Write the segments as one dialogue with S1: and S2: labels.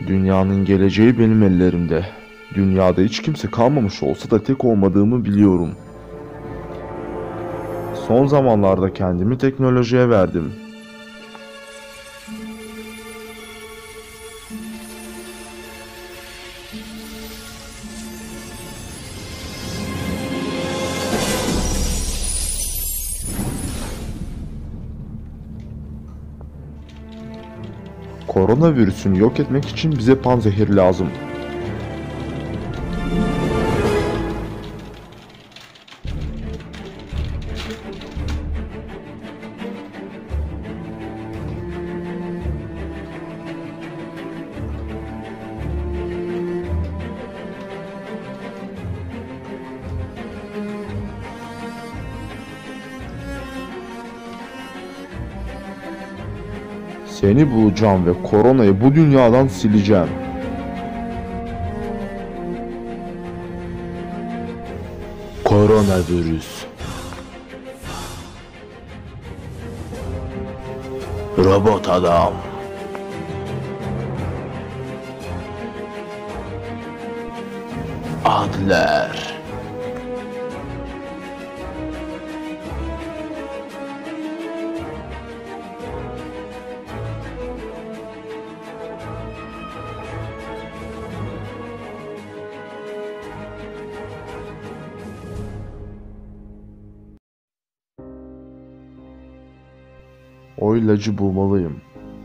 S1: Dünyanın geleceği benim ellerimde. Dünyada hiç kimse kalmamış olsa da tek olmadığımı biliyorum. Son zamanlarda kendimi teknolojiye verdim. Koronavirüsünü yok etmek için bize panzehir lazım. Seni bulacağım ve koronayı bu dünyadan sileceğim. Koronavirüs. Robot adam. Adler. O ilacı bulmalıyım.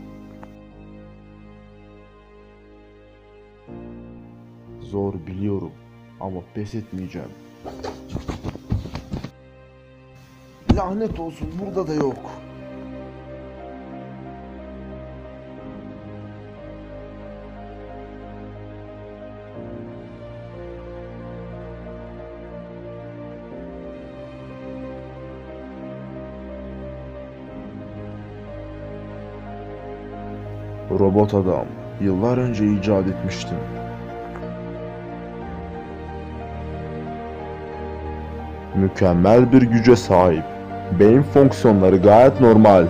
S1: Zor biliyorum ama pes etmeyeceğim. Lanet olsun, burada da yok. Robot adam, yıllar önce icat etmiştim. Mükemmel bir güce sahip. Beyin fonksiyonları gayet normal.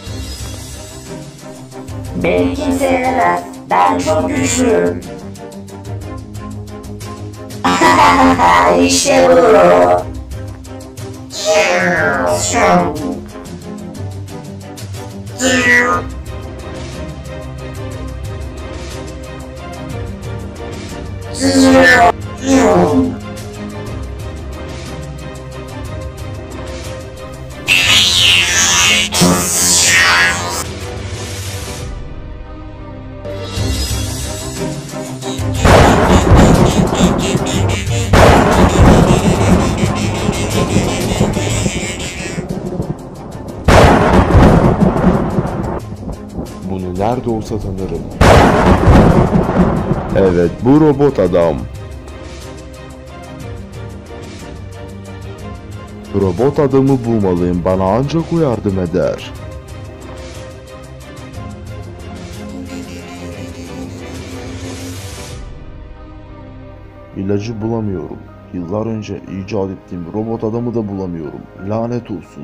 S2: Beni kimse yenemez. Ben çok güçlüyüm. İşte bu.
S1: Bunu nerede olsa tanırım. Evet, bu robot adam. Robot adamı bulmalıyım, bana ancak o yardım eder. İlacı bulamıyorum. Yıllar önce icat ettiğim robot adamı da bulamıyorum. Lanet olsun.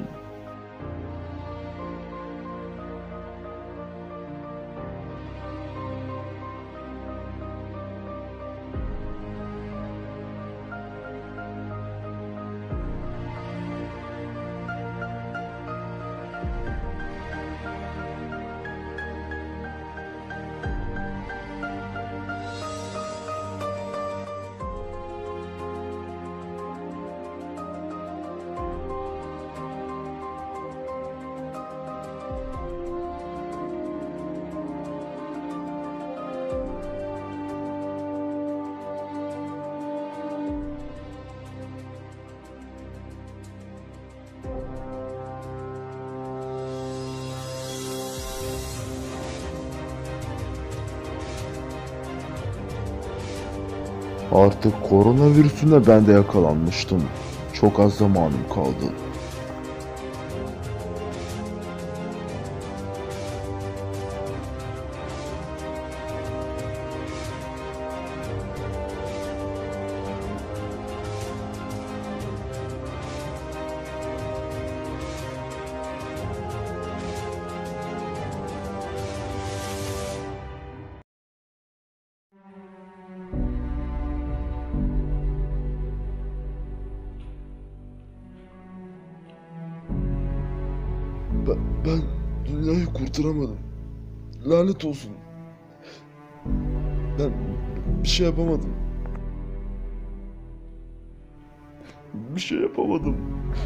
S1: Artık koronavirüsüne ben de yakalanmıştım. Çok az zamanım kaldı. Ben dünyayı kurtaramadım. Lanet olsun. Ben bir şey yapamadım. Bir şey yapamadım.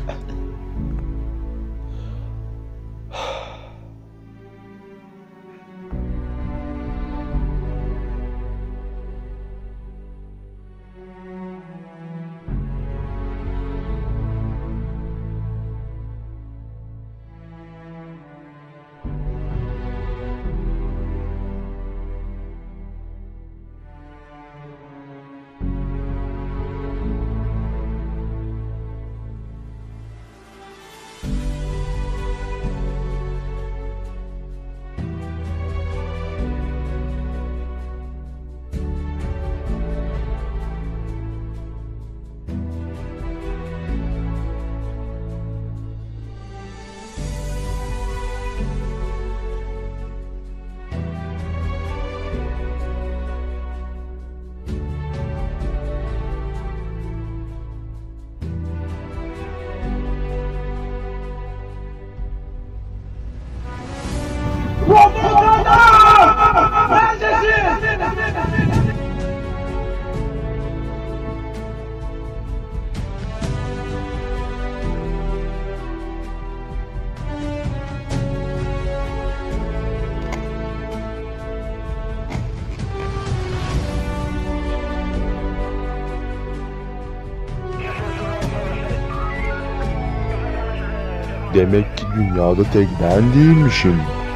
S1: Demek ki dünyada tek ben değilmişim.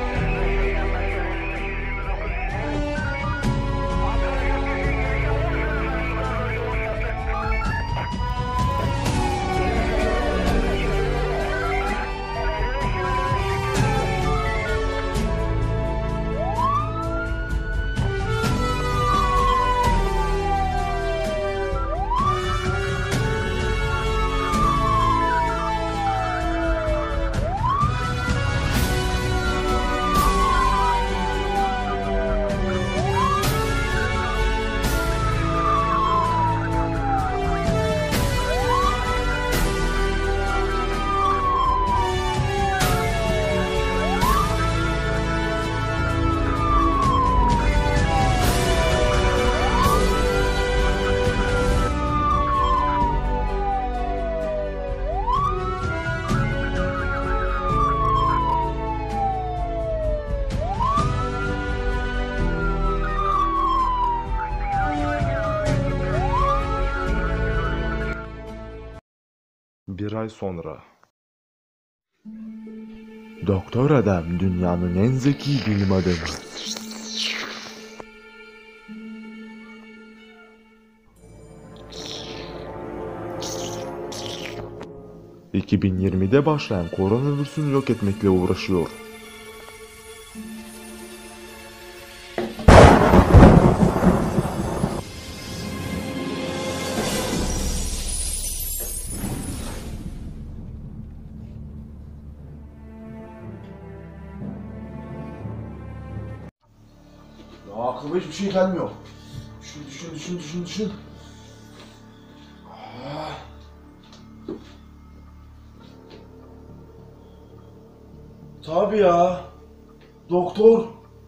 S1: Bir ay sonra. Doktor Adam dünyanın en zeki bilim adamı. ...2020'de başlayan koronavirüsünü yok etmekle uğraşıyor.
S3: Ya aklıma hiçbir şey gelmiyor. Düşün. Ah. Tabii ya. Doktor.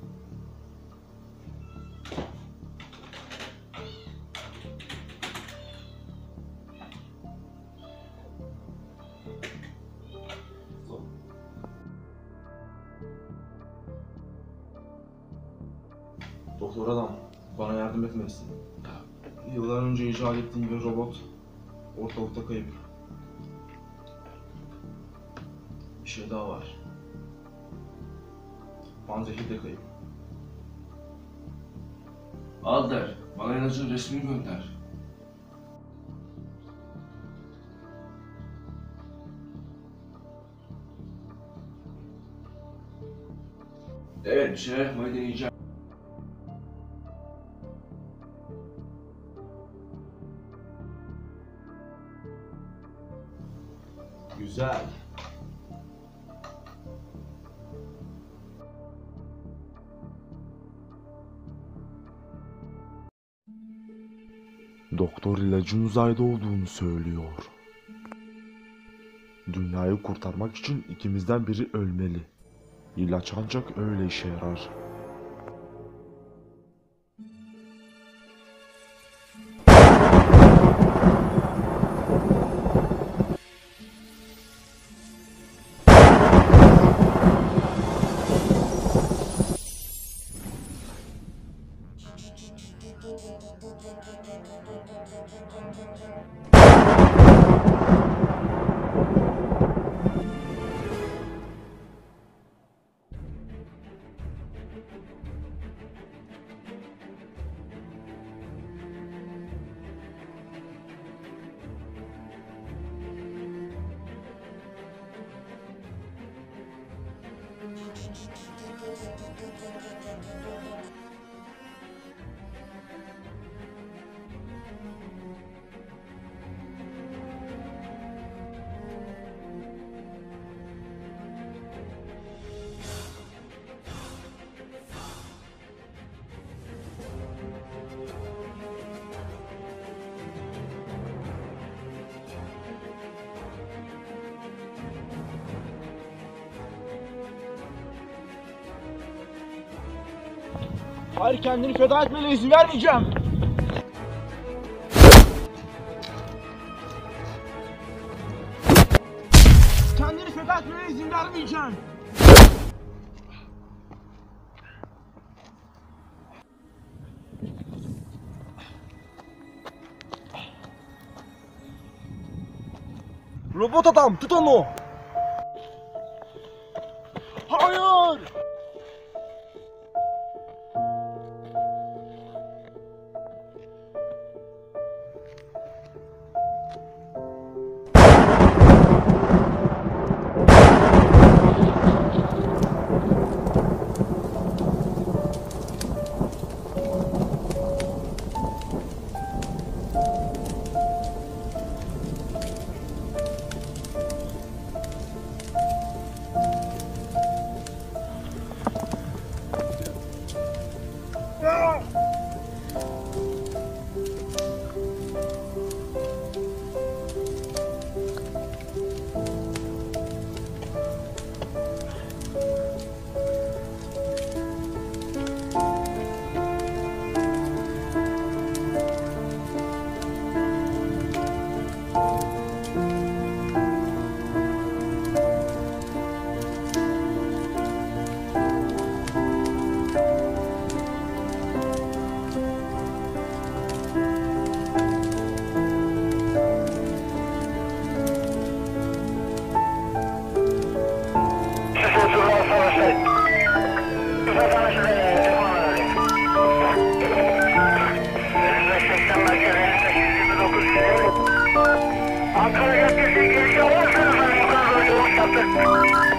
S3: Doktor adam, bana yardım etmelisin. Yıllar önce icat ettiğim bir robot ortalıkta kayıp. Bir şey daha var. Panzehir de kayıp.
S4: Alder, bana ilacın resmini gönder. Evet, bir şeyler yapmayı deneyeceğim.
S3: Güzel.
S1: Doktor ilacın uzayda olduğunu söylüyor. Dünyayı kurtarmak için ikimizden biri ölmeli. İlaç ancak öyle işe yarar.
S5: Hayır, kendini feda etmene izin vermeyeceğim. Kendini feda etmene izin vermeyeceğim. Robot adam, tut onu. Hayır.
S2: Ankara Caddesi girişi olursanız yukarı doğru yaptık.